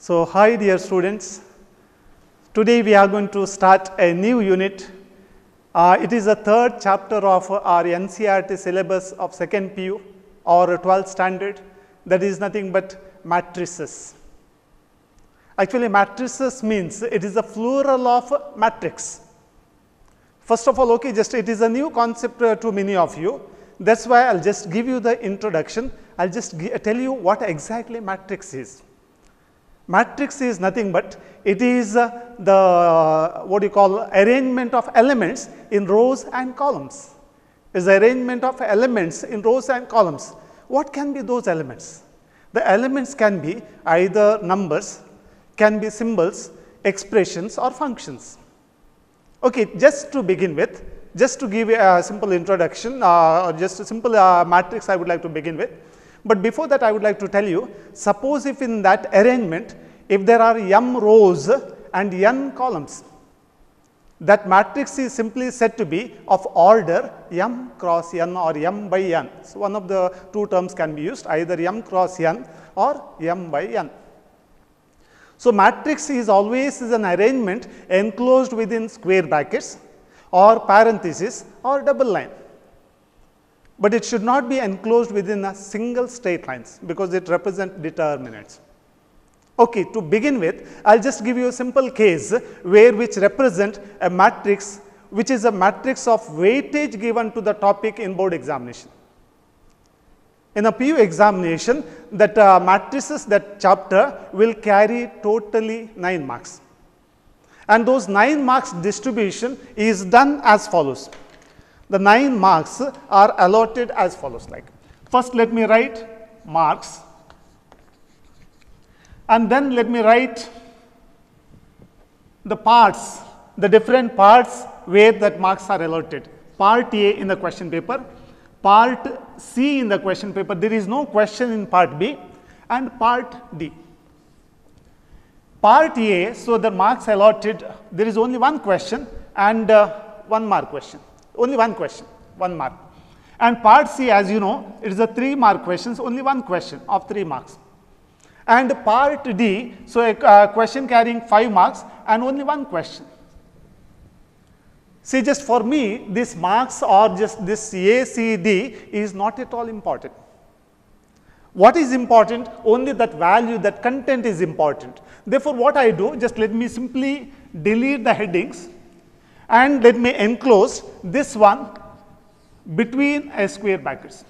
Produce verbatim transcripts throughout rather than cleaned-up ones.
So, hi dear students, today we are going to start a new unit. Uh, it is the third chapter of our N C E R T syllabus of second P U or twelfth standard, that is nothing but matrices. Actually, matrices means it is a plural of matrix. First of all, okay, just it is a new concept uh, to many of you. That's why I'll just give you the introduction. I'll just tell you what exactly matrix is. Matrix is nothing but it is uh, the uh, what you call arrangement of elements in rows and columns. Is arrangement of elements in rows and columns. What can be those elements? The elements can be either numbers, can be symbols, expressions or functions. Okay, just to begin with, just to give a simple introduction uh, or just a simple uh, matrix I would like to begin with. But before that, I would like to tell you, suppose if in that arrangement, if there are m rows and n columns, that matrix is simply said to be of order m cross n or m by n. So, one of the two terms can be used, either m cross n or m by n. So, matrix is always is an arrangement enclosed within square brackets or parenthesis or double line. But it should not be enclosed within a single straight lines because it represents determinants. Okay, to begin with, I'll just give you a simple case where which represent a matrix which is a matrix of weightage given to the topic in board examination. In a P U examination, that uh, matrices, that chapter will carry totally nine marks. And those nine marks distribution is done as follows. The nine marks are allotted as follows, like first let me write marks and then let me write the parts, the different parts where that marks are allotted. Part A in the question paper, part C in the question paper, there is no question in part B, and part D. Part A, so the marks allotted, there is only one question and uh, one mark question. Only one question, one mark. And part C, as you know, it is a three mark questions, only one question of three marks. And part D, so a uh, question carrying five marks and only one question. See, just for me, these marks or just this A, C, D is not at all important. What is important? Only that value, that content is important. Therefore, what I do, just let me simply delete the headings and let me enclose this one between a square brackets.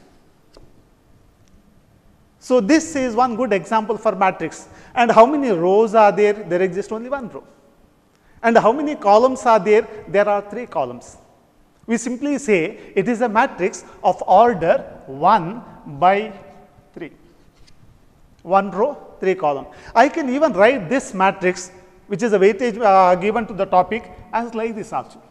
So, this is one good example for matrix. And how many rows are there? There exists only one row. And how many columns are there? There are three columns. We simply say it is a matrix of order one by three. One row, three column. I can even write this matrix, which is a weightage uh, given to the topic, as like this also.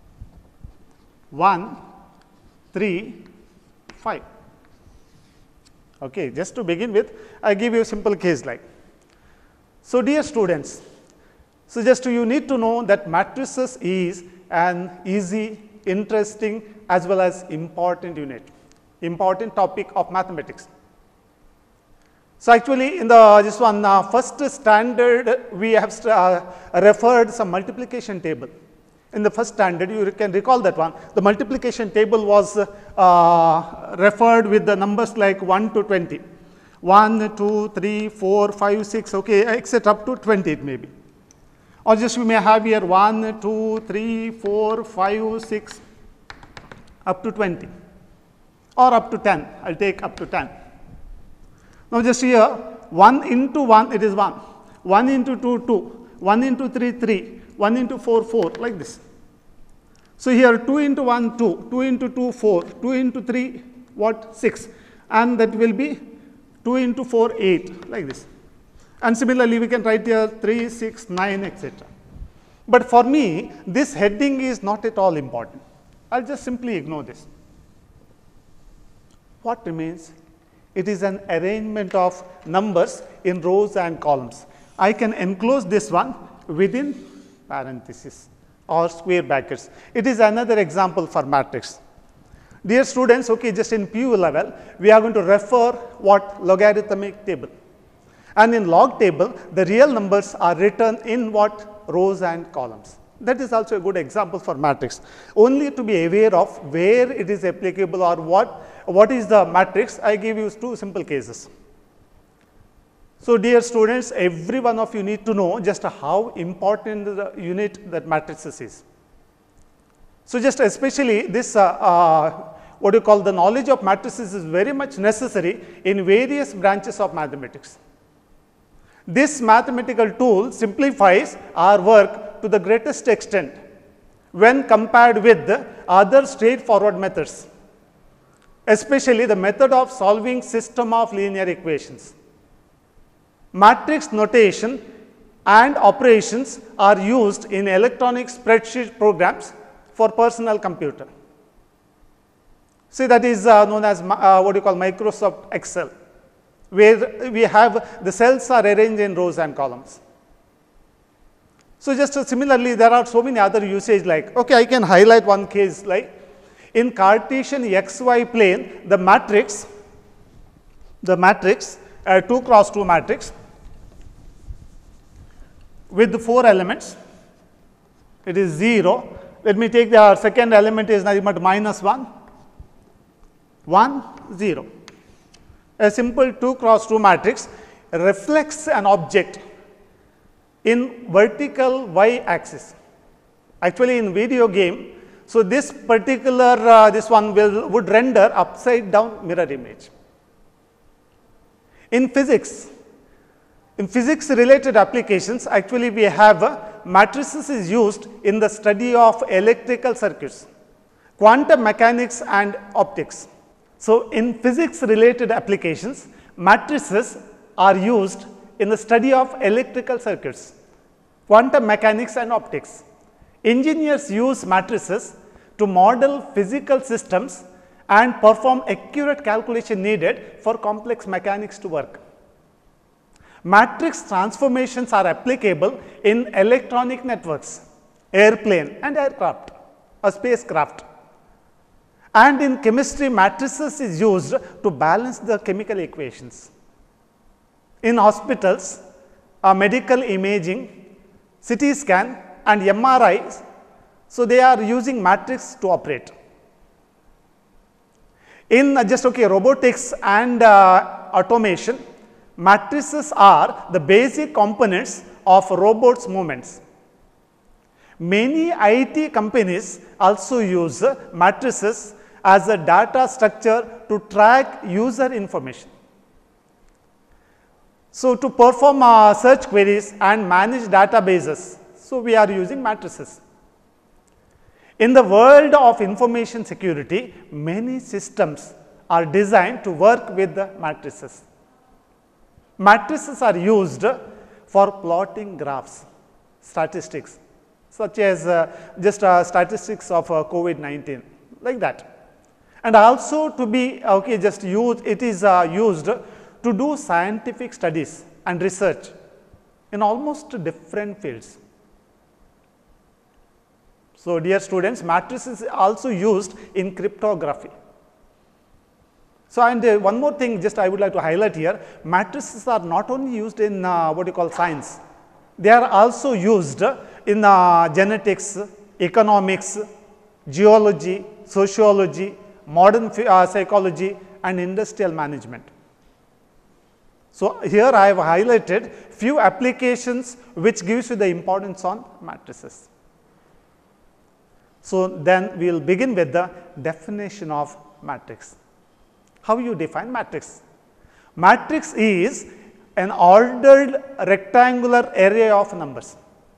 one, three, five. Okay, just to begin with, I give you a simple case like. So, dear students, so just you need to know that matrices is an easy, interesting as well as important unit, important topic of mathematics. So, actually in the this one uh, first standard we have uh, referred some multiplication table. In the first standard you can recall that one, the multiplication table was uh, referred with the numbers like one to twenty, one, two, three, four, five, six, okay, etc. up to twenty it may be. Or just we may have here one, two, three, four, five, six up to twenty or up to ten, I will take up to ten. Now, just here one into one it is one, one into two, two, one into three, three, one into four, four, like this. So, here two into one, two, two into two, four, two into three, what, six, and that will be two into four, eight, like this. And similarly, we can write here three, six, nine, et cetera. But for me, this heading is not at all important. I will just simply ignore this. What remains? It is an arrangement of numbers in rows and columns. I can enclose this one within parenthesis or square brackets. It is another example for matrix. Dear students, okay, just in P U level, we are going to refer what logarithmic table. And in log table, the real numbers are written in what? Rows and columns. That is also a good example for matrix. Only to be aware of where it is applicable or what, what is the matrix, I give you two simple cases. So, dear students, every one of you need to know just how important the unit that matrices is. So, just especially this uh, uh, what you call the knowledge of matrices is very much necessary in various branches of mathematics. This mathematical tool simplifies our work to the greatest extent when compared with the other straightforward methods, especially the method of solving system of linear equations. Matrix notation and operations are used in electronic spreadsheet programs for personal computer. See, that is uh, known as uh, what you call Microsoft Excel, where we have the cells are arranged in rows and columns. So, just uh, similarly, there are so many other usage like, okay, I can highlight one case like in Cartesian X Y plane, the matrix, the matrix, uh, two cross two matrix with the four elements, it is zero. Let me take the second element is nothing but minus one, one, zero. A simple two cross two matrix reflects an object in vertical y axis. Actually, in video game, so this particular uh, this one will would render upside down mirror image. In physics, in physics related applications, actually we have uh, matrices is used in the study of electrical circuits, quantum mechanics and optics. So, in physics related applications, matrices are used in the study of electrical circuits, quantum mechanics and optics. Engineers use matrices to model physical systems and perform accurate calculation needed for complex mechanics to work. Matrix transformations are applicable in electronic networks, airplane and aircraft or spacecraft. And in chemistry, matrices is used to balance the chemical equations. In hospitals, uh, medical imaging, C T scan and M R Is, so they are using matrix to operate. In uh, just okay, robotics and uh, automation, matrices are the basic components of robots' movements. Many I T companies also use uh, matrices as a data structure to track user information. So, to perform uh, search queries and manage databases, so we are using matrices. In the world of information security, many systems are designed to work with the matrices. Matrices are used for plotting graphs, statistics, such as uh, just uh, statistics of uh, COVID nineteen, like that. And also to be okay, just use it is uh, used to do scientific studies and research in almost different fields. So, dear students, matrices is also used in cryptography. So, and uh, one more thing just I would like to highlight here, matrices are not only used in uh, what you call science, they are also used in uh, genetics, economics, geology, sociology, modern uh, psychology and industrial management. So, here I have highlighted few applications which gives you the importance on matrices. So, then we will begin with the definition of matrix. How you define matrix? Matrix is an ordered rectangular array of numbers,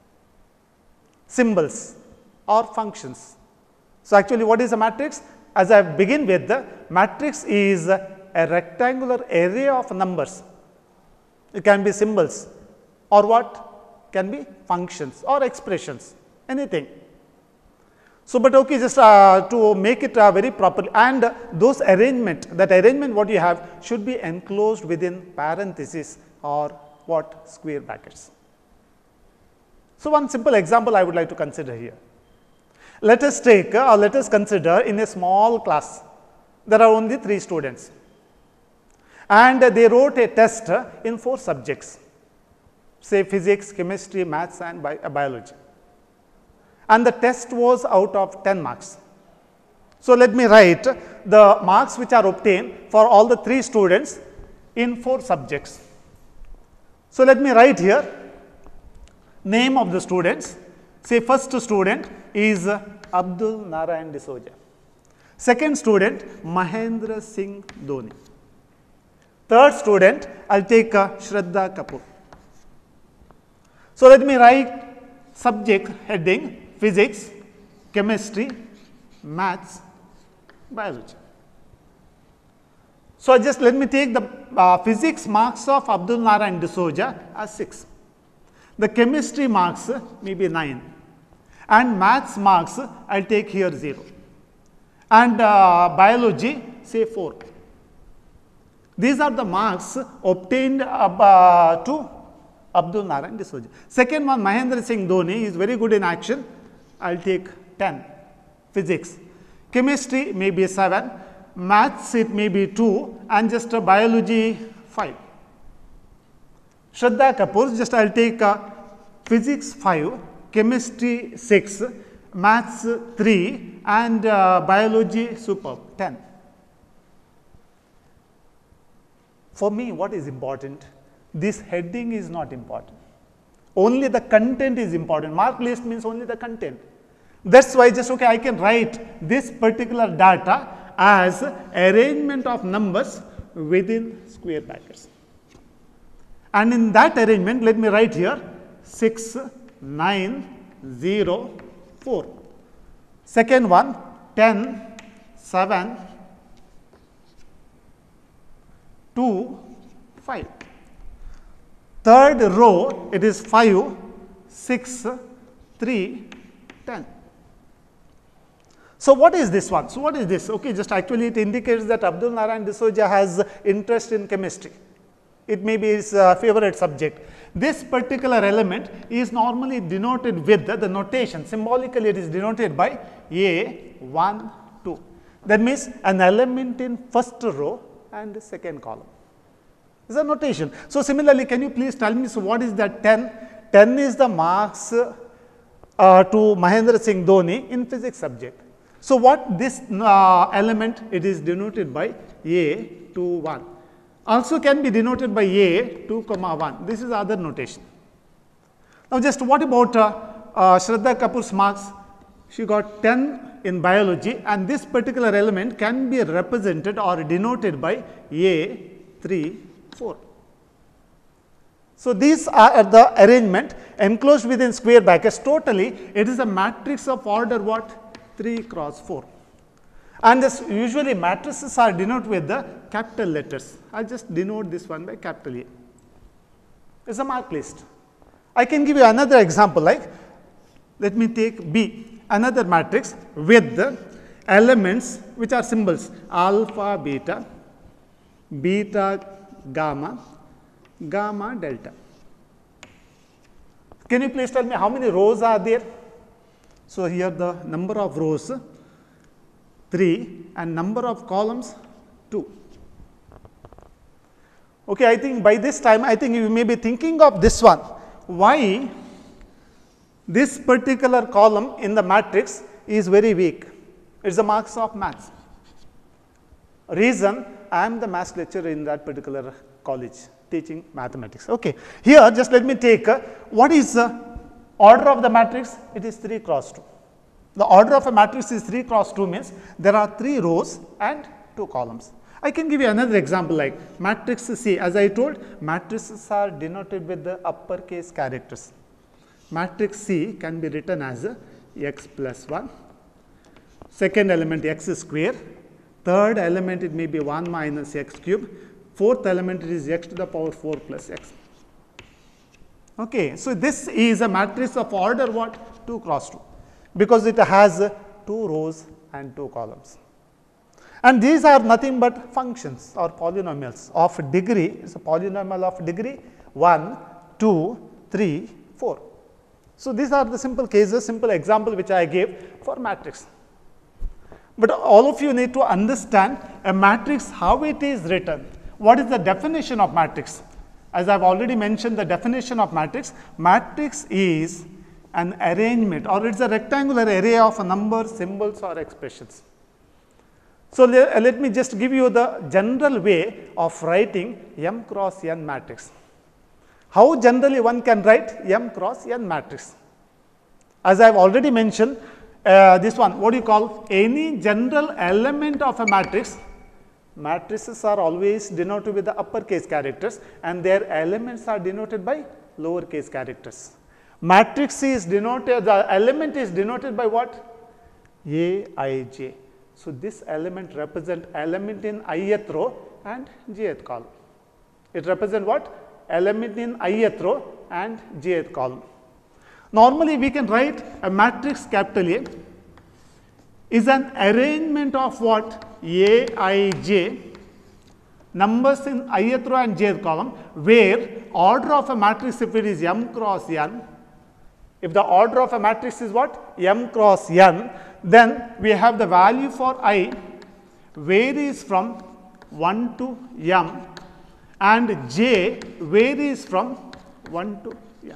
symbols or functions. So, actually what is a matrix? As I begin with, the matrix is a rectangular array of numbers. It can be symbols or what? Can be functions or expressions, anything. So, but okay, just uh, to make it uh, very properly, and uh, those arrangement, that arrangement what you have should be enclosed within parentheses or what? Square brackets. So, one simple example I would like to consider here. Let us take or uh, let us consider in a small class, there are only three students, and they wrote a test in four subjects, say physics, chemistry, maths and bi biology, and the test was out of ten marks. So, let me write the marks which are obtained for all the three students in four subjects. So, let me write here name of the students. Say first student is Abdul Narayan D'Souza, second student Mahendra Singh Dhoni, third student I will take uh, Shraddha Kapoor. So, let me write subject heading physics, chemistry, maths, biology. So, just let me take the uh, physics marks of Abdul Narayan D'Souza as six, the chemistry marks uh, may be nine, and maths marks uh, I will take here zero, and uh, biology say four. These are the marks obtained uh, to Abdul Narayan D'Souza. Second one, Mahendra Singh Dhoni is very good in action, I will take ten, physics. Chemistry may be seven, maths it may be two, and just a biology five. Shraddha Kapoor, just I will take uh, physics five, chemistry six, maths three, and uh, biology superb ten. For me, what is important? This heading is not important. Only the content is important. Mark list means only the content. That is why just okay, I can write this particular data as arrangement of numbers within square brackets. And in that arrangement, let me write here six, nine, zero, four. Second one, ten, seven, two, five. Third row, it is five, six, three, ten. So, what is this one? So, what is this? Okay, just actually it indicates that Abdul Narayan D'Souza has interest in chemistry. It may be his uh, favorite subject. This particular element is normally denoted with the, the notation. Symbolically, it is denoted by A one, two. That means an element in first row and second column. This is a notation. So, similarly, can you please tell me, so what is that ten? ten is the marks uh, to Mahendra Singh Dhoni in physics subject. So, what this uh, element, it is denoted by A two, one. Also can be denoted by A two, comma one. This is other notation. Now, just what about uh, uh, Shraddha Kapoor's marks? She got ten in biology, and this particular element can be represented or denoted by A three, four. So, these are the arrangement enclosed within square brackets. Totally, it is a matrix of order what? three cross four. And this usually matrices are denoted with the capital letters. I will just denote this one by capital A. It is a mark list. I can give you another example, like let me take B, another matrix with the elements which are symbols alpha, beta, beta, gamma, gamma, delta. Can you please tell me how many rows are there? So, here the number of rows three and number of columns two. Okay, I think by this time, I think you may be thinking of this one. Why this particular column in the matrix is very weak? It is the marks of maths. Reason, I am the maths lecturer in that particular college teaching mathematics. Okay, here just let me take uh, what is the order of the matrix? It is three cross two. The order of a matrix is three cross two means there are three rows and two columns. I can give you another example like matrix C. As I told, matrices are denoted with the uppercase characters. Matrix C can be written as x plus one, second element x square, third element it may be one minus x cube, fourth element it is x to the power four plus x. Okay, so this is a matrix of order what? two cross two, because it has two rows and two columns. And these are nothing but functions or polynomials of degree. It is a polynomial of degree one, two, three, four. So, these are the simple cases, simple example which I gave for matrix. But all of you need to understand a matrix, how it is written. What is the definition of matrix? As I have already mentioned the definition of matrix, matrix is an arrangement or it is a rectangular array of numbers, symbols or expressions. So, le let me just give you the general way of writing M cross N matrix. How generally one can write M cross N matrix? As I have already mentioned, uh, this one, what do you call any general element of a matrix? Matrices are always denoted with the uppercase characters and their elements are denoted by lowercase characters. Matrix is denoted, the element is denoted by what? A I J. So, this element represent element in ith row and jth column. It represent what? Element in ith row and jth column. Normally, we can write a matrix capital A is an arrangement of what? A I J numbers in ith row and jth column, where order of a matrix, if it is M cross N, if the order of a matrix is what? M cross N, then we have the value for I varies from one to M and J varies from one to N.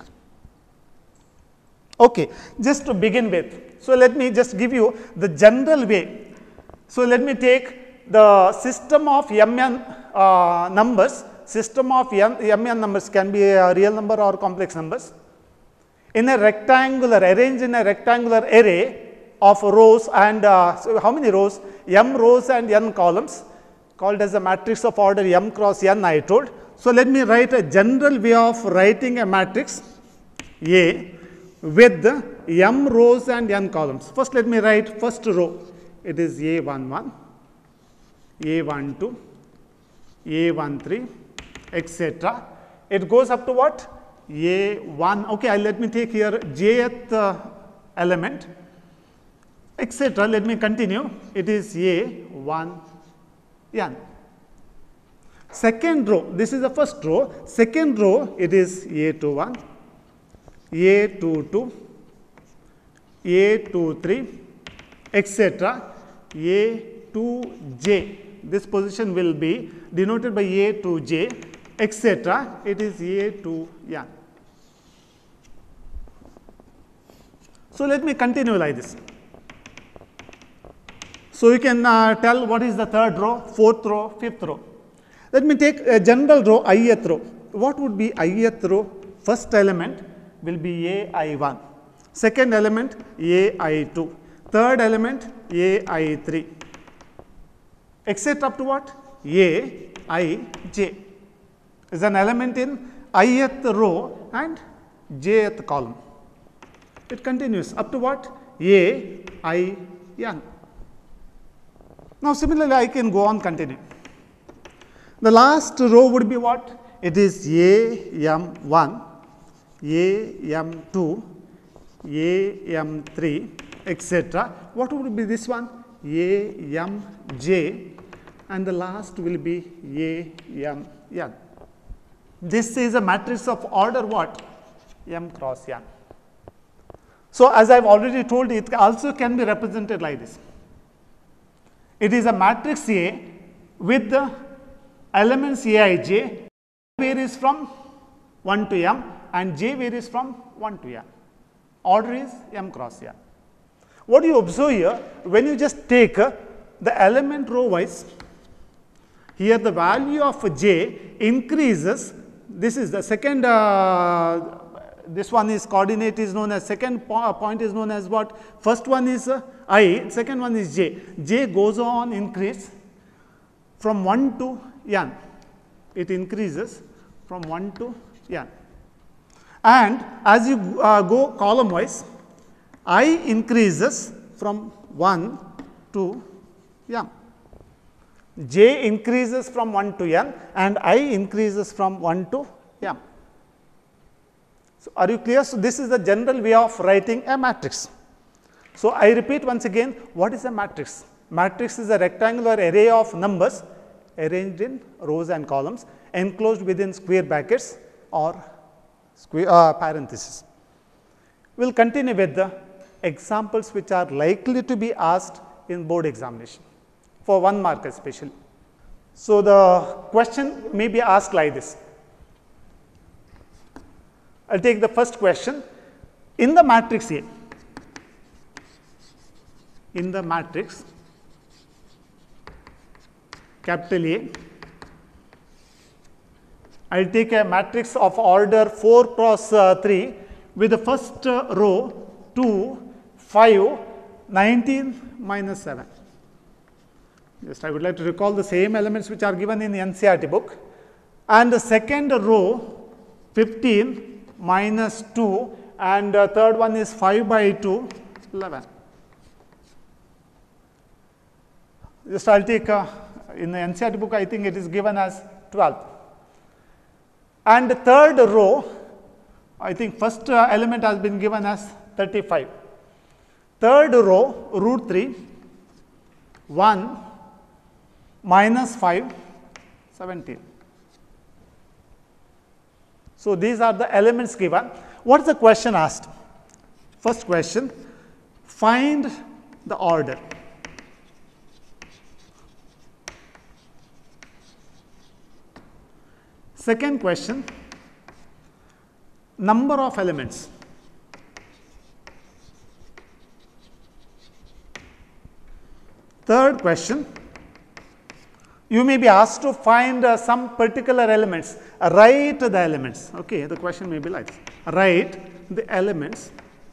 Okay, just to begin with. So, let me just give you the general way. So, let me take the system of M N uh, numbers, system of M N numbers can be a real number or complex numbers in a rectangular, arranged in a rectangular array of rows and uh, so how many rows? M rows and N columns, called as a matrix of order M cross N I told. So, let me write a general way of writing a matrix A with M rows and N columns. First, let me write first row, it is A one one, A one two, A one three, et cetera. It goes up to what? A one, okay, I, let me take here jth uh, element, et cetera. Let me continue, it is A one N. Second row, this is the first row, second row it is A two one, A two two, A two three, et cetera. A two J, this position will be denoted by A two J, et cetera. It is A two N. So, let me continue like this. So, you can uh, tell what is the third row, fourth row, fifth row. Let me take a general row, ith row. What would be ith row? First element will be A I one, second element A I two, third element A I three, et cetera up to what? A I J is an element in ith row and jth column. It continues up to what? A I N. Now, similarly, I can go on continue. The last row would be what? It is A M one, A M two, A M three, et cetera. What would be this one? A M J, and the last will be A M N. This is a matrix of order what? M cross N. So, as I have already told, it also can be represented like this. It is a matrix A with the elements A I J varies from one to M and J varies from one to N. Order is M cross N. What do you observe here? When you just take uh, the element row wise, here the value of J increases. This is the second, uh, this one is coordinate is known as second po point is known as what? First one is uh, I, second one is J. J goes on increase from one to N. It increases from one to N. And as you uh, go column wise, I increases from one to M. J increases from one to N and I increases from one to M. So, are you clear? So, this is the general way of writing a matrix. So, I repeat once again, what is a matrix? Matrix is a rectangular array of numbers arranged in rows and columns enclosed within square brackets or square uh, parentheses. We will continue with the examples which are likely to be asked in board examination for one mark especially. So, the question may be asked like this. I will take the first question. In the matrix A, in the matrix capital A, I will take a matrix of order four cross uh, three with the first uh, row two, five, nineteen, minus seven. Just I would like to recall the same elements which are given in the N C E R T book, and the second row fifteen, minus two, and uh, third one is five by two, eleven. Just I will take uh, in the N C E R T book, I think it is given as twelve. And the third row, I think first uh, element has been given as thirty-five. Third row, root three, one, minus five, seventeen. So, these are the elements given. What is the question asked? First question, find the order. Second question, number of elements. Third question, you may be asked to find uh, some particular elements, uh, write the elements. Okay, the question may be like this. Write the elements.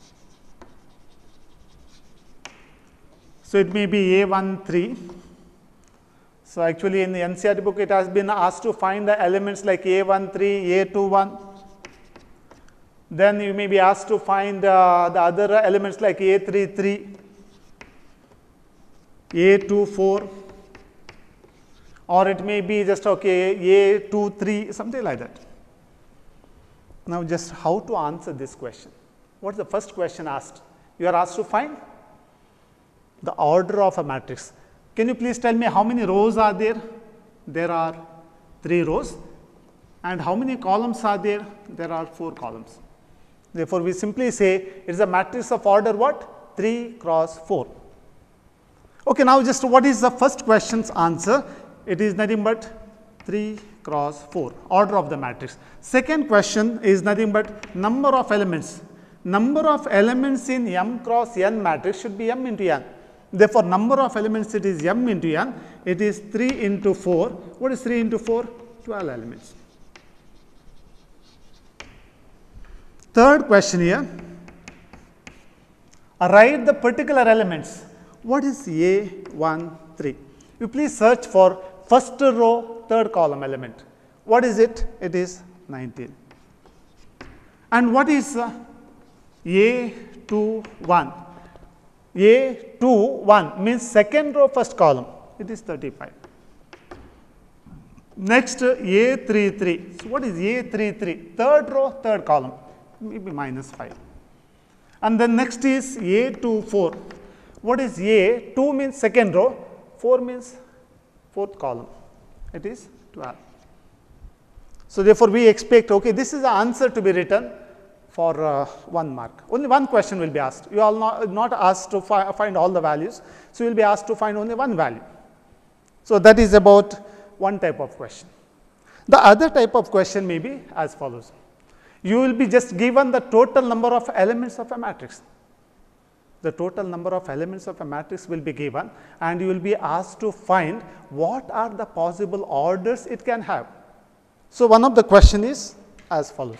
So, it may be A one three. So, actually in the N C E R T book it has been asked to find the elements like A one three, A two one. Then you may be asked to find uh, the other elements like A three three, A two four, or it may be just okay A two three, something like that. Now, just how to answer this question? What is the first question asked? You are asked to find the order of a matrix. Can you please tell me how many rows are there? There are three rows. And how many columns are there? There are four columns. Therefore, we simply say it is a matrix of order what? three cross four. Okay, now just what is the first question's answer? It is nothing but three cross four, order of the matrix. Second question is nothing but number of elements. Number of elements in M cross N matrix should be M into N. Therefore, number of elements it is M into N, it is three into four. What is three into four? twelve elements. Third question here, write the particular elements. What is A one three? You please search for first row, third column element. What is it? It is nineteen. And what is uh, A two one? A two one means second row, first column. It is thirty-five. Next, A three three. So, what is A three three? Third row, third column, maybe minus five. And then next is A two four. What is A? two means second row, four means fourth column. It is twelve. So, therefore, we expect, okay, this is the answer to be written for uh, one mark. Only one question will be asked. You are not, not asked to fi find all the values. So, you will be asked to find only one value. So, that is about one type of question. The other type of question may be as follows. You will be just given the total number of elements of a matrix. The total number of elements of a matrix will be given, and you will be asked to find what are the possible orders it can have. So, one of the question is as follows.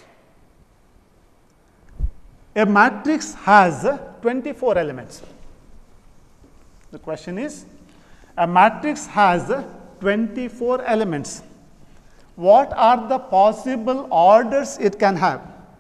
A matrix has twenty-four elements. The question is, a matrix has twenty-four elements. What are the possible orders it can have?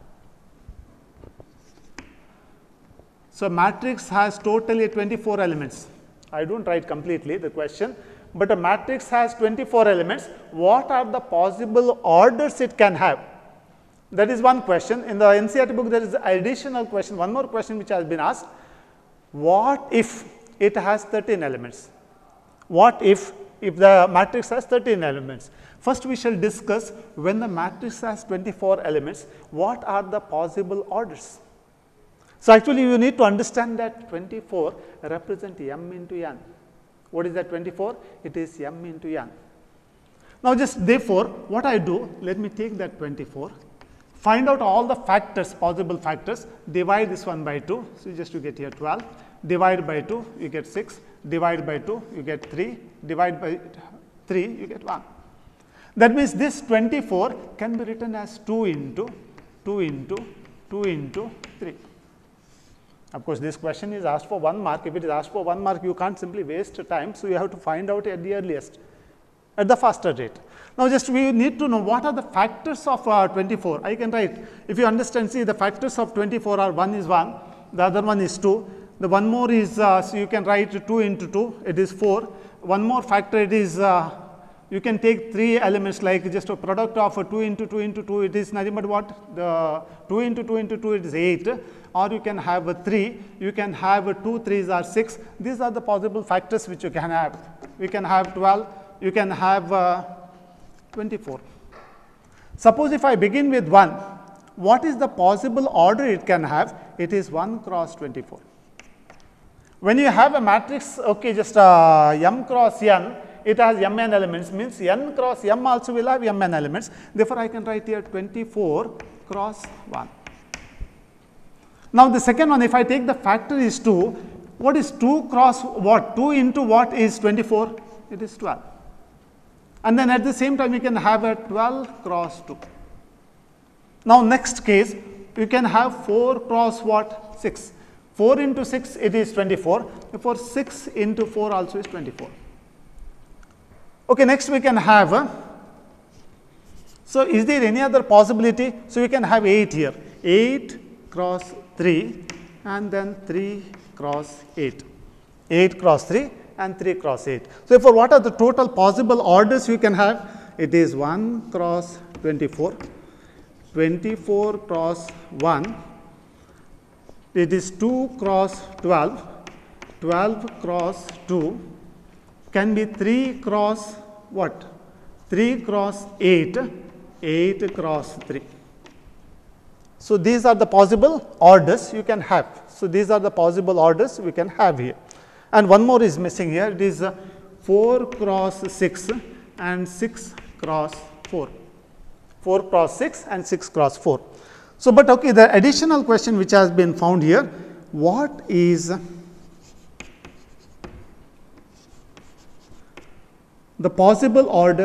So, matrix has totally twenty-four elements. I do not write completely the question, but a matrix has twenty-four elements. What are the possible orders it can have? That is one question. In the N C E R T book, there is an additional question, one more question which has been asked. What if it has thirteen elements? What if, if the matrix has thirteen elements? First, we shall discuss when the matrix has twenty-four elements, what are the possible orders? So, actually you need to understand that twenty-four represent M into N. What is that twenty-four? It is M into N. Now, just therefore, what I do, let me take that twenty-four, find out all the factors, possible factors, divide this one by two. So, just you get here twelve, divide by two, you get six, divide by two, you get three, divide by three, you get one. That means, this twenty-four can be written as two into two into two into three. Of course, this question is asked for one mark. If it is asked for one mark, you can't simply waste time. So, you have to find out at the earliest, at the faster rate. Now, just we need to know what are the factors of uh, twenty-four. I can write, if you understand, see the factors of twenty-four are one is one, the other one is two, the one more is, uh, so you can write two into two, it is four. One more factor, it is, uh, you can take three elements like just a product of a two into two into two, it is nothing but what? The two into two into two, it is eight. Or you can have a three, you can have a two threes are six. These are the possible factors which you can have. We can have twelve, you can have uh, twenty-four. Suppose if I begin with one, what is the possible order it can have? It is one cross twenty-four. When you have a matrix, okay, just uh, m cross n, it has mn elements, means n cross m also will have mn elements. Therefore, I can write here twenty-four cross one. Now, the second one, if I take the factor is two, what is two cross what? two into what is twenty-four? It is twelve. And then at the same time, we can have a twelve cross two. Now, next case, you can have four cross what? six. four into six, it is twenty-four. Therefore, six into four also is twenty-four. Okay, next we can have, uh, so is there any other possibility? So, we can have eight here, eight cross three and then three cross eight, eight cross three and three cross eight. So, therefore, what are the total possible orders you can have? It is one cross twenty-four, twenty-four cross one, it is two cross twelve, twelve cross two, can be three cross what? three cross eight, eight cross three. So, these are the possible orders you can have. So, these are the possible orders we can have here. And one more is missing here, it is uh, four cross six and six cross four, four cross six and six cross four. So, but okay, the additional question which has been found here, what is the possible order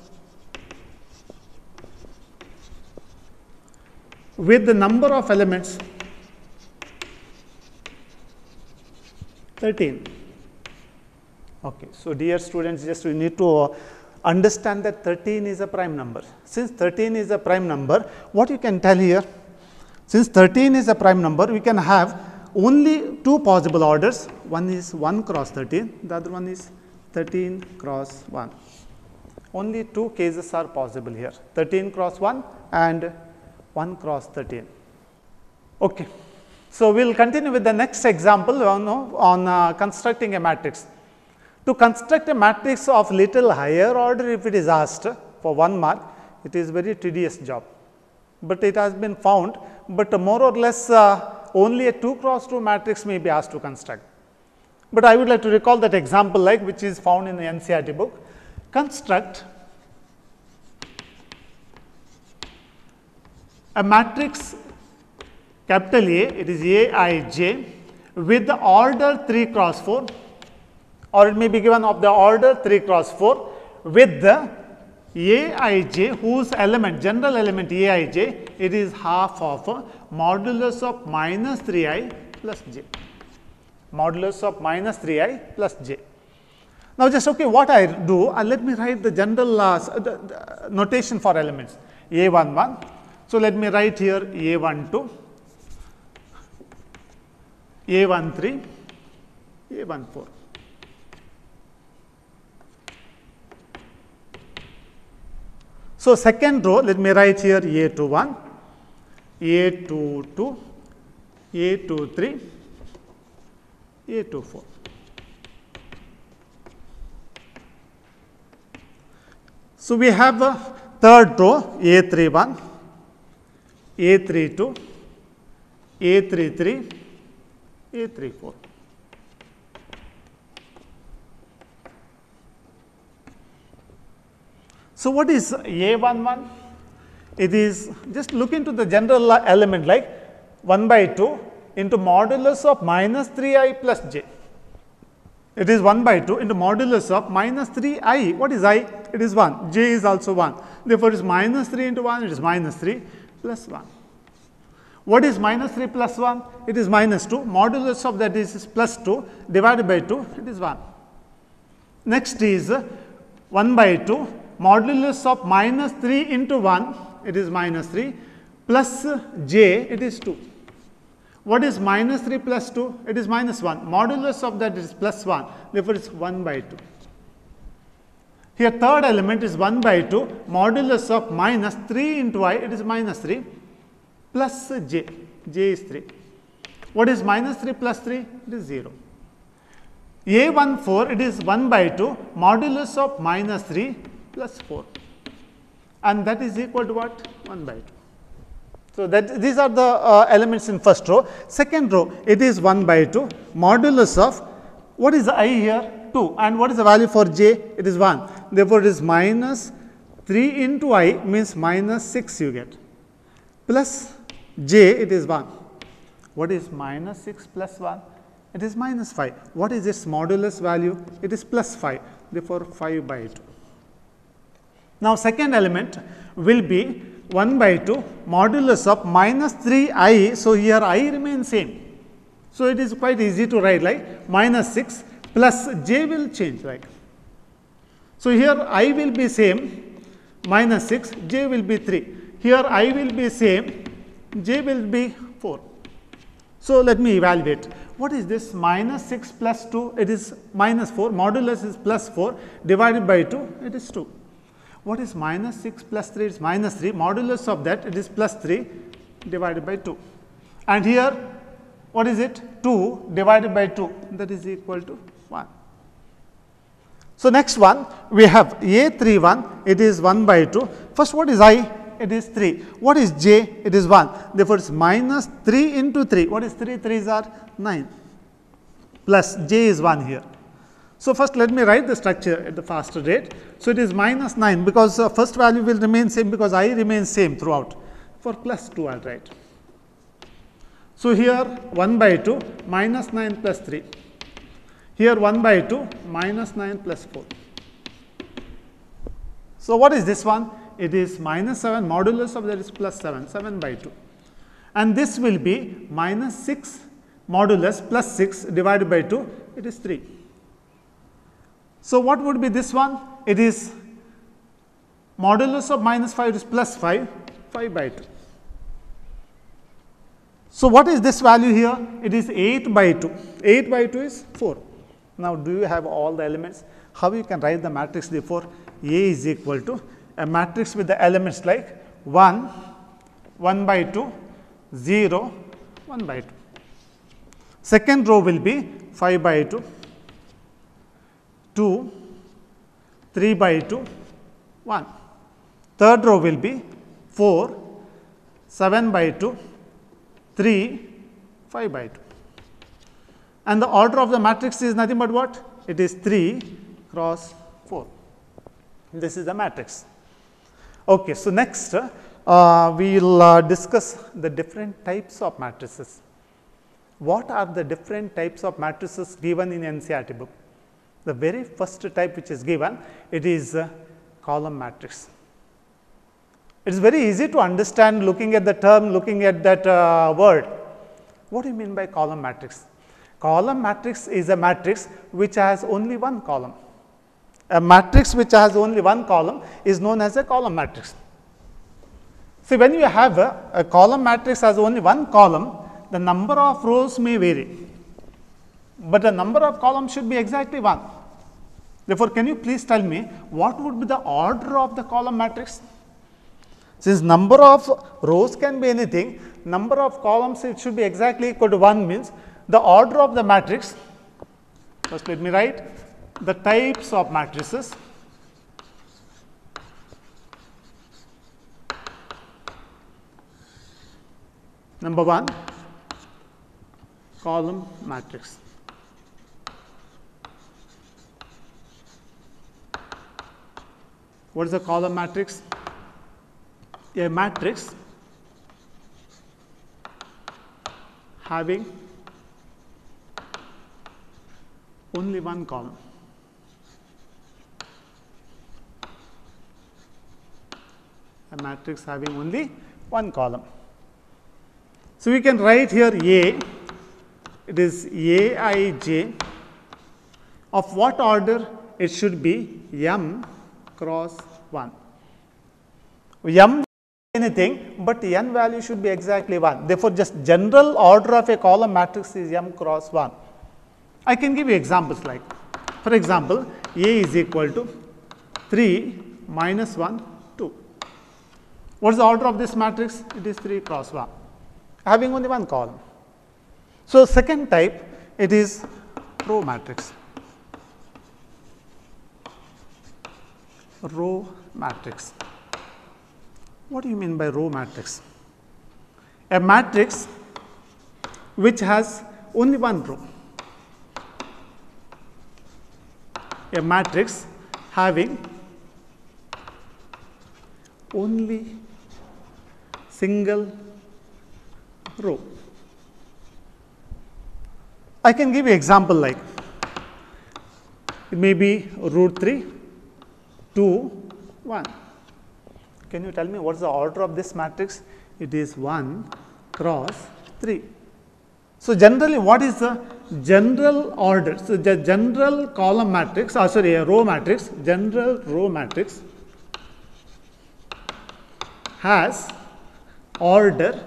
with the number of elements thirteen. Okay. So, dear students, just we need to uh, understand that thirteen is a prime number. Since thirteen is a prime number, what you can tell here, since thirteen is a prime number, we can have only two possible orders. One is one cross thirteen, the other one is thirteen cross one. Only two cases are possible here, thirteen cross one and one cross thirteen. Okay. So, we will continue with the next example on, on uh, constructing a matrix. To construct a matrix of little higher order, if it is asked for one mark, it is very tedious job, but it has been found, but more or less uh, only a two cross two matrix may be asked to construct. But I would like to recall that example like which is found in the N C E R T book. Construct a matrix capital A, it is A I J with the order three cross four, or it may be given of the order three cross four with the A I J whose element, general element A I J, it is half of modulus of minus three I plus j, modulus of minus three I plus j. Now, just okay, what I do, uh, let me write the general uh, the, the notation for elements A one one. So, let me write here A one two, A one three, A one four. So, second row, let me write here A two one, A two two, A two three, A two four. So, we have a third row A three one, A three two, A three three, A three four. So, what is A one one? It is, just look into the general element like one by two into modulus of minus three i plus j. It is one by two into modulus of minus three i. What is I? It is one. J is also one. Therefore, it is minus three into one, it is minus three plus one. What is minus three plus one? It is minus two. Modulus of that is, is plus two divided by two, it is one. Next is one by two. Modulus of minus three into one, it is minus three, plus j, it is two. What is minus three plus two? It is minus one. Modulus of that is plus one. Therefore, it is one by two. Here, third element is one by two. Modulus of minus three into I, it is minus three, plus j. J is three. What is minus three plus three? It is zero. A one four, it is one by two. Modulus of minus three plus four. And that is equal to what? one by two. So, that these are the uh, elements in first row. Second row, it is one by two. Modulus of, what is I here? two. And what is the value for j? It is one. Therefore, it is minus three into I means minus six you get. Plus j, it is one. What is minus six plus one? It is minus five. What is its modulus value? It is plus five. Therefore, five by two. Now, second element will be one by two modulus of minus three i. So, here I remains same. So, it is quite easy to write like minus six plus j will change like. So, here I will be same minus six, j will be three. Here I will be same, j will be four. So, let me evaluate. What is this? Minus six plus two, it is minus four, modulus is plus four, divided by two, it is two. What is minus six plus three? It is minus three, modulus of that, it is plus three, divided by two. And here, what is it? two divided by two, that is equal to one. So, next one, we have A three one, it is one by two. First, what is I? It is three. What is j? It is one. Therefore, it is minus three into three. What is three? threes are nine. Plus j is one here. So, first let me write the structure at the faster rate. So, it is minus nine because uh, first value will remain same because I remains same throughout. For plus two, I will write. So, here one by two minus nine plus three. Here one by two minus nine plus four. So, what is this one? It is minus seven, modulus of that is plus seven, seven by two. And this will be minus six modulus plus six divided by two, it is three. So, what would be this one? It is modulus of minus five is plus five, five by two. So, what is this value here? It is eight by two, eight by two is four. Now, do you have all the elements? How you can write the matrix therefore? A is equal to a matrix with the elements like one, one by two, zero, one by two. Second row will be five by two, two, three by two, one. Third row will be four, seven by two, three, five by two. And the order of the matrix is nothing but what? It is three cross four. This is the matrix. Okay, so next uh, we will uh, discuss the different types of matrices. What are the different types of matrices given in N C E R T book? The very first type which is given, it is uh, column matrix. It is very easy to understand looking at the term, looking at that uh, word. What do you mean by column matrix? Column matrix is a matrix which has only one column. A matrix which has only one column is known as a column matrix. See, when you have a, a column matrix has only one column, the number of rows may vary, but the number of columns should be exactly one. Therefore, can you please tell me what would be the order of the column matrix? Since number of rows can be anything, number of columns it should be exactly equal to one means the order of the matrix. First, let me write the types of matrices. Number one, column matrix. What is the column matrix? A matrix having only one column. A matrix having only one column. So, we can write here A, it is A I J. Of what order? It should be M cross one. M anything, but n value should be exactly one. Therefore, just general order of a column matrix is M cross one. I can give you examples like, for example, A is equal to three minus one, two. What is the order of this matrix? It is three cross one, having only one column. So, second type, it is row matrix. Row matrix. What do you mean by row matrix? A matrix which has only one row. A matrix having only single row. I can give you example like, it may be root three, two, one. Can you tell me what is the order of this matrix? It is one cross three. So, generally what is the general order? So, the general column matrix, or sorry, a row matrix, general row matrix has order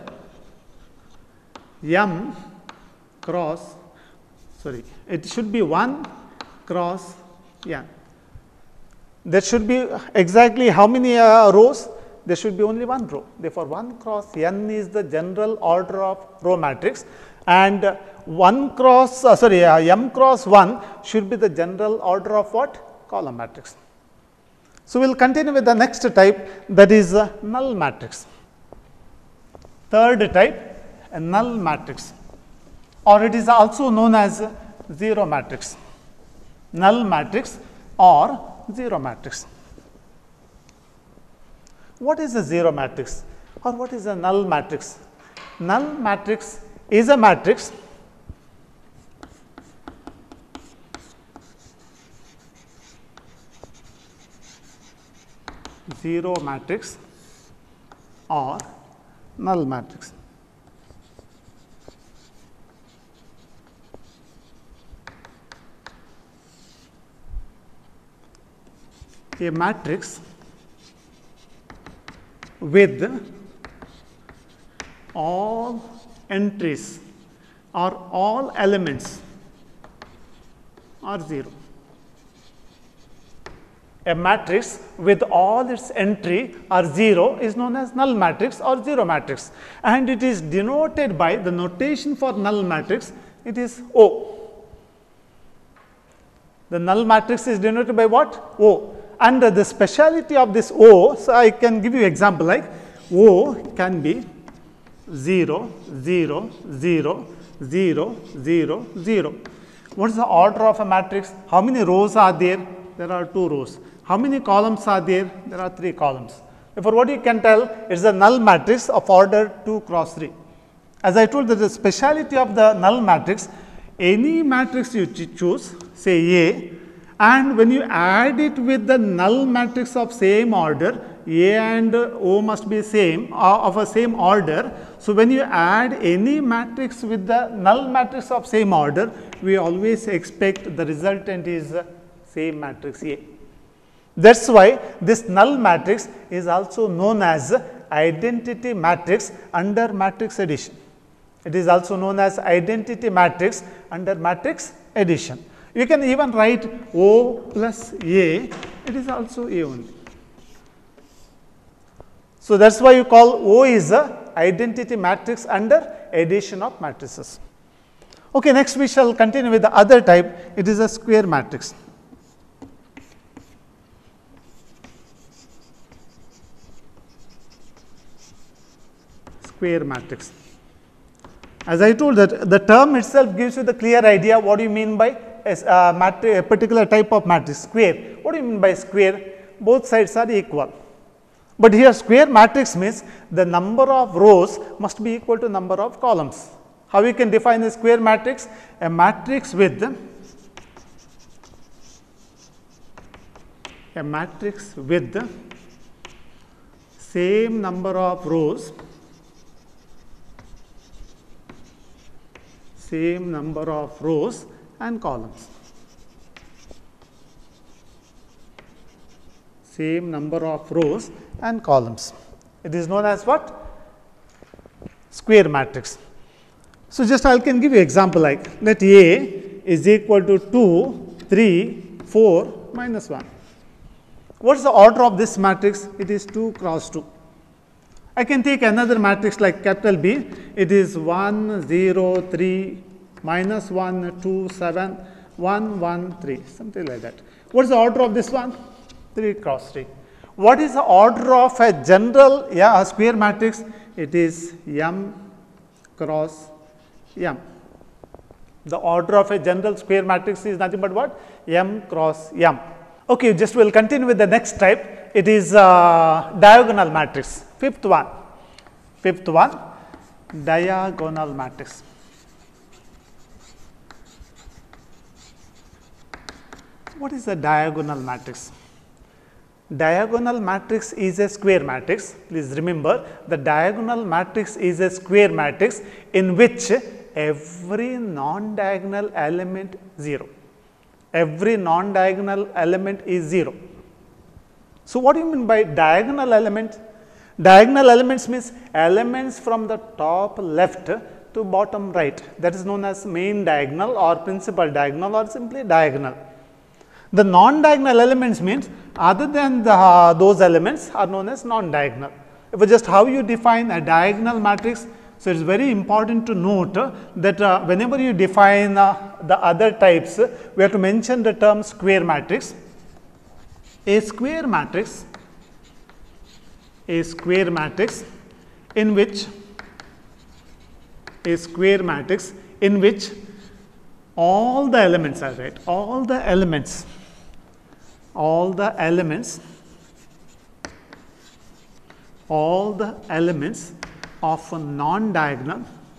M cross, sorry, it should be one cross N. There should be exactly how many uh, rows? There should be only one row. Therefore, one cross N is the general order of row matrix, and uh, one cross uh, sorry uh, M cross one should be the general order of what? Column matrix. So, we will continue with the next type, that is uh, null matrix. Third type, a null matrix, or it is also known as zero matrix. Null matrix or zero matrix. What is a zero matrix or what is a null matrix? Null matrix is a matrix zero matrix or null matrix. A matrix with all entries or all elements are zero. A matrix with all its entry are zero is known as null matrix or zero matrix, and it is denoted by the notation for null matrix, it is O. The null matrix is denoted by what? O. And uh, the speciality of this O, so I can give you example like O can be zero, zero, zero, zero, zero, zero. What is the order of a matrix? How many rows are there? There are two rows. How many columns are there? There are three columns. Therefore, what you can tell, it is a null matrix of order two cross three. As I told, the speciality of the null matrix, any matrix you choose, say A, and when you add it with the null matrix of same order, A and O must be same uh, of a same order. So, when you add any matrix with the null matrix of same order, we always expect the resultant is the same matrix A. That is why this null matrix is also known as identity matrix under matrix addition. It is also known as identity matrix under matrix addition. You can even write O plus A, it is also A only. So, that is why you call O is a identity matrix under addition of matrices. Okay, next we shall continue with the other type, it is a square matrix. Square matrix. As I told that the term itself gives you the clear idea what do you mean by a, uh, a particular type of matrix, square. What do you mean by square? both sides are equal. But here square matrix means the number of rows must be equal to number of columns. How we can define a square matrix? A matrix with a matrix with the same number of rows, same number of rows and columns. Same number of rows and columns. It is known as what? Square matrix. So, just I can give you example like let A is equal to two, three, four, minus one. What is the order of this matrix? It is two cross two. I can take another matrix like capital B. It is one, zero, three, minus one, two, seven, one, one, three, something like that. What is the order of this one? three cross three. What is the order of a general yeah, a square matrix? It is M cross M. The order of a general square matrix is nothing but what? M cross M. Okay, just we will continue with the next type. It is uh, diagonal matrix. Fifth one. Fifth one, diagonal matrix. What is a diagonal matrix? Diagonal matrix is a square matrix. Please remember, the diagonal matrix is a square matrix in which every non-diagonal element zero. Every non-diagonal element is zero. So, what do you mean by diagonal element? Diagonal elements means elements from the top left to bottom right, that is known as main diagonal or principal diagonal or simply diagonal. The non-diagonal elements means other than the, uh, those elements are known as non-diagonal. If it's just how you define a diagonal matrix, so it is very important to note uh, that uh, whenever you define uh, the other types, uh, we have to mention the term square matrix. A square matrix, a square matrix in which a square matrix in which all the elements are right, all the elements, all the elements, all the elements of a non-diagonal,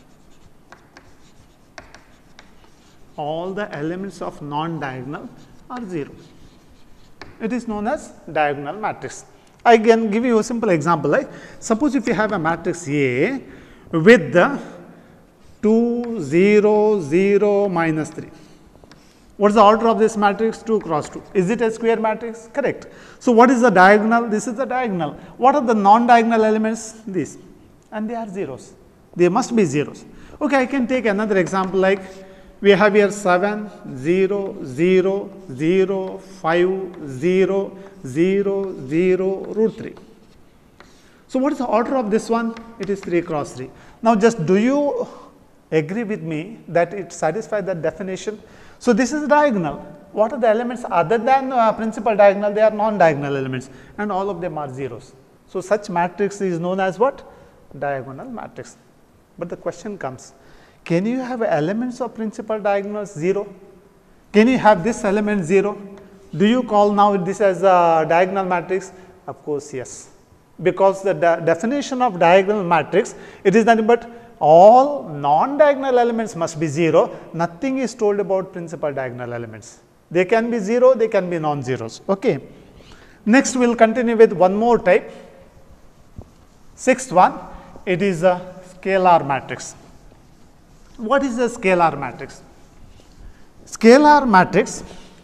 all the elements of non-diagonal are zero. It is known as diagonal matrix. I can give you a simple example like suppose if you have a matrix A with the two, zero, zero, minus three. What is the order of this matrix? two cross two. Is it a square matrix? Correct. So, what is the diagonal? This is the diagonal. What are the non-diagonal elements? These, and they are zeros. They must be zeros. Okay, I can take another example like we have here seven, zero, zero, zero, five, zero, zero, zero, root three. So, what is the order of this one? It is three cross three. Now, just do you agree with me that it satisfies that definition? So, this is diagonal. What are the elements other than uh, principal diagonal? They are non-diagonal elements and all of them are zeros. So, such matrix is known as what? Diagonal matrix. But the question comes, can you have elements of principal diagonals zero? Can you have this element zero? Do you call now this as a diagonal matrix? Of course, yes. Because the de definition of diagonal matrix, it is nothing but all non-diagonal elements must be zero. Nothing is told about principal diagonal elements. They can be zero, they can be non-zeros. Okay. Next, we will continue with one more type. Sixth one, it is a scalar matrix. What is a scalar matrix? Scalar matrix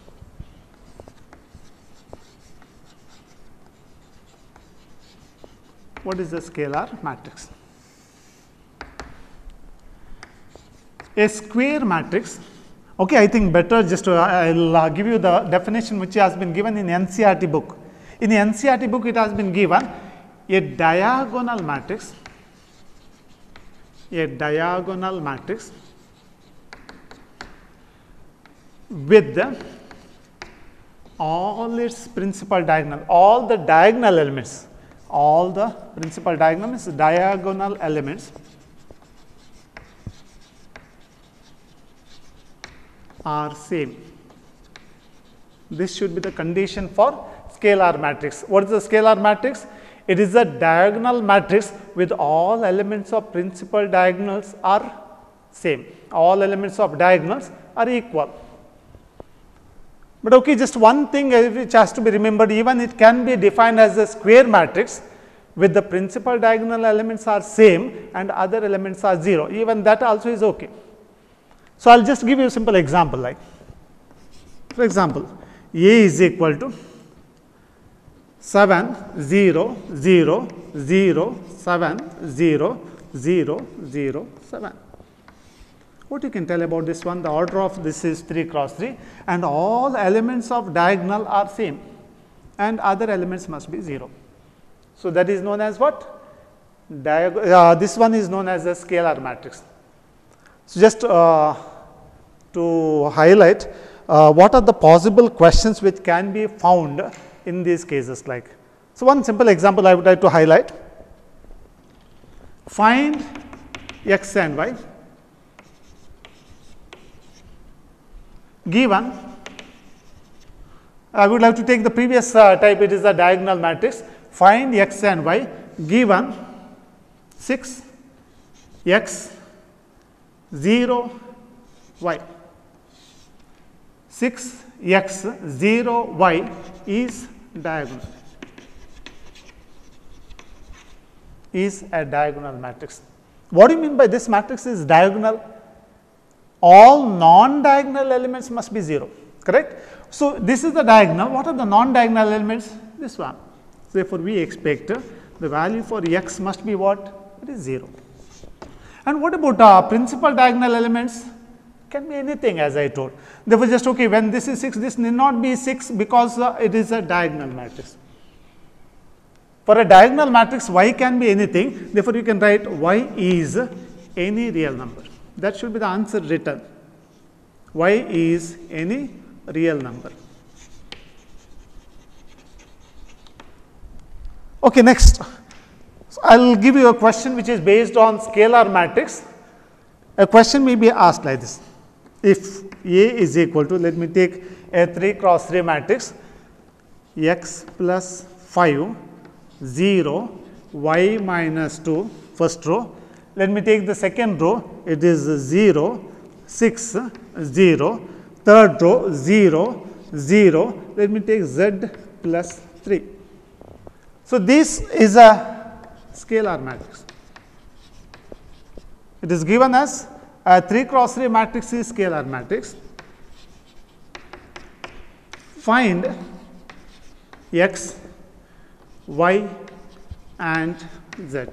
what is a scalar matrix? A square matrix, okay, I think better just to, I will uh, give you the definition which has been given in N C E R T book. In the N C E R T book, it has been given a diagonal matrix, a diagonal matrix with the, all its principal diagonal, all the diagonal elements, all the principal diagonal is diagonal elements are same, This should be the condition for scalar matrix. What is the scalar matrix? It is a diagonal matrix with all elements of principal diagonals are same. All elements of diagonals are equal. But okay, just one thing which has to be remembered, even it can be defined as a square matrix with the principal diagonal elements are same and other elements are zero. Even that also is okay. So, I will just give you a simple example, like for example, A is equal to seven, zero, zero, zero, seven, zero, zero, zero, seven. What you can tell about this one? The order of this is three cross three and all elements of diagonal are same and other elements must be zero. So, that is known as what? Diag uh, this one is known as a scalar matrix. So, just uh, to highlight uh, what are the possible questions which can be found in these cases like. So, one simple example I would like to highlight. Find x and y given, I would like to take the previous uh, type, it is a diagonal matrix. Find x and y given six, x, zero, y. six, x, zero, y is diagonal, is a diagonal matrix. What do you mean by this matrix is diagonal? All non-diagonal elements must be zero, correct? So, this is the diagonal. What are the non-diagonal elements? This one. Therefore, we expect uh, the value for x must be what? It is zero. And what about uh, principal diagonal elements? Can be anything, as I told. Therefore, just okay, when this is six, this need not be six because uh, it is a diagonal matrix. For a diagonal matrix, y can be anything. Therefore, you can write y is any real number. That should be the answer written. Y is any real number. Okay, next. So, I will give you a question which is based on scalar matrix. A question may be asked like this. If A is equal to, let me take a three cross three matrix, x plus five, zero, y minus two, first row. Let me take the second row, it is zero, six, zero, third row, zero, zero. Let me take z plus three. So, this is a scalar matrix. It is given as a three cross three matrix is scalar matrix. Find x, y and z.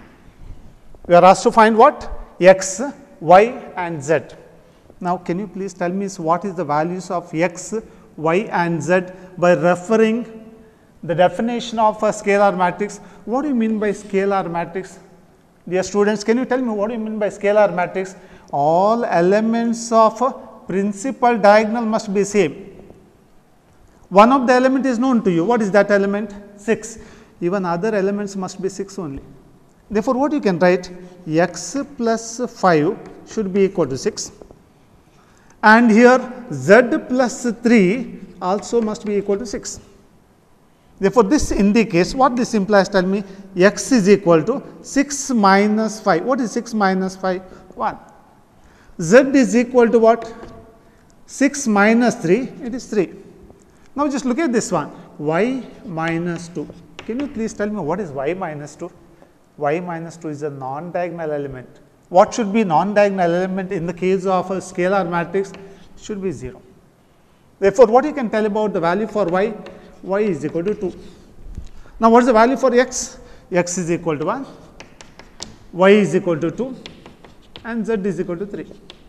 We are asked to find what? X, y and z. Now, can you please tell me what is the values of x, y and z by referring the definition of a scalar matrix? What do you mean by scalar matrix? Dear students, can you tell me what do you mean by scalar matrix? All elements of a principal diagonal must be same. One of the element is known to you. What is that element? six. Even other elements must be six only. Therefore, what you can write? X plus five should be equal to six. And here z plus three also must be equal to six. Therefore, this indicates what this implies, tell me, x is equal to six minus five. What is six minus five? one. Z is equal to what? six minus three, it is three. Now, just look at this one, y minus two. Can you please tell me what is y minus two? Y minus two is a non-diagonal element. What should be non-diagonal element in the case of a scalar matrix? Should be zero. Therefore, what you can tell about the value for y? Y is equal to two. Now, what is the value for x? X is equal to one, y is equal to two and z is equal to three.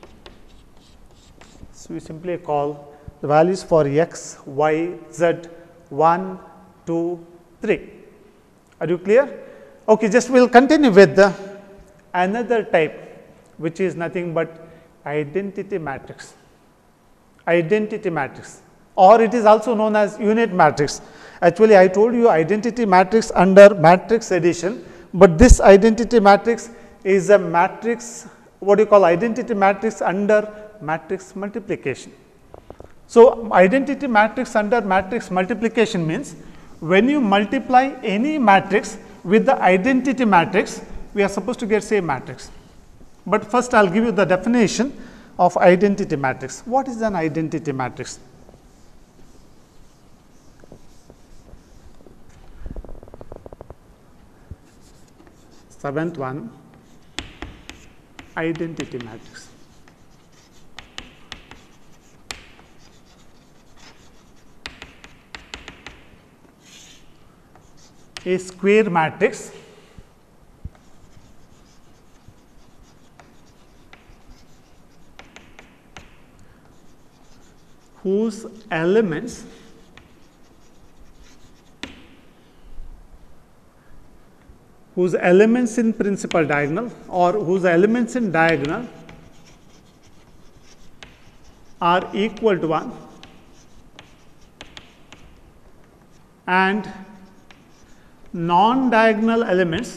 So, we simply call the values for x, y, z one, two, three. Are you clear? Okay, just we will continue with the another type, which is nothing but identity matrix. Identity matrix, or it is also known as unit matrix. Actually, I told you identity matrix under matrix addition, but this identity matrix is a matrix, what do you call identity matrix under matrix multiplication. So, identity matrix under matrix multiplication means when you multiply any matrix with the identity matrix, we are supposed to get same matrix. But first I will give you the definition of identity matrix. What is an identity matrix? Seventh one, identity matrix. A square matrix whose elements whose elements in principal diagonal or whose elements in diagonal are equal to one and non-diagonal elements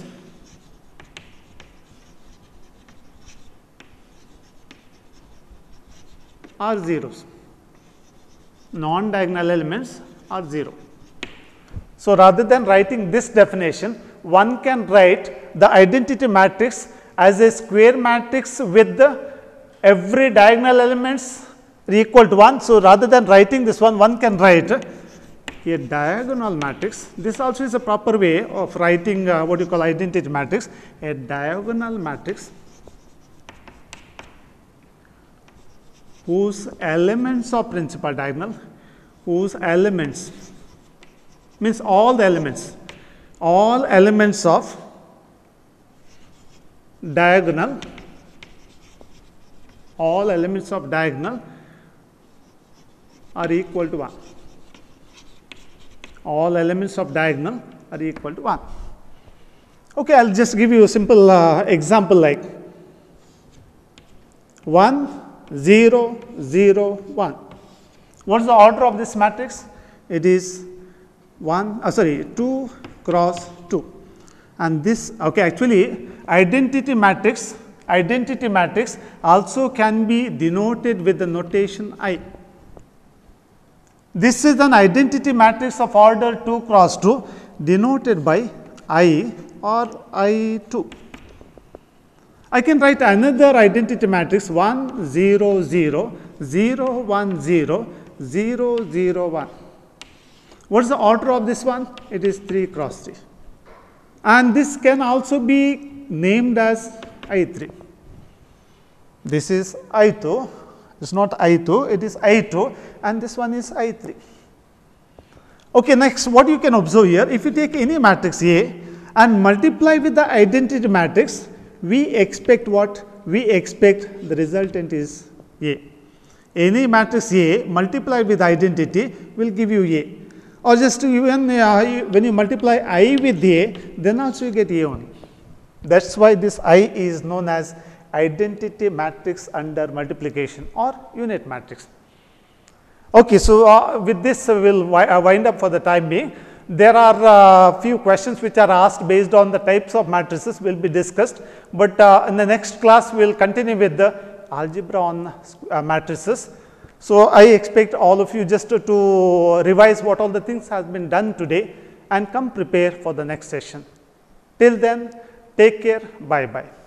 are zeros. Non-diagonal elements are zero. So, rather than writing this definition, one can write the identity matrix as a square matrix with the every diagonal elements equal to one. So, rather than writing this one, one can write a diagonal matrix. This also is a proper way of writing uh, what you call identity matrix, a diagonal matrix whose elements of principal diagonal, whose elements means all the elements, all elements of diagonal, all elements of diagonal are equal to one. All elements of diagonal are equal to one. Okay, I will just give you a simple uh, example like one, zero, zero, one. What is the order of this matrix? It is one, uh, sorry, two cross two. And this, okay, actually identity matrix, identity matrix also can be denoted with the notation I. This is an identity matrix of order two cross two denoted by I or I two. I can write another identity matrix one, zero, zero, zero, one, zero, zero, zero, one. What is the order of this one? It is three cross three. And this can also be named as I three. This is I two. It is not I two, it is I two and this one is I three. Okay, next what you can observe here, if you take any matrix A and multiply with the identity matrix, we expect what? We expect the resultant is A. Any matrix A multiplied with identity will give you A. Or just even uh, when you multiply I with A, then also you get A only. That is why this I is known as identity matrix under multiplication or unit matrix. Okay, so uh, with this uh, we will wi uh, wind up for the time being. There are a uh, few questions which are asked based on the types of matrices will be discussed, but uh, in the next class we will continue with the algebra on uh, matrices. So, I expect all of you just to, to revise what all the things has been done today and come prepare for the next session. Till then, take care, bye bye.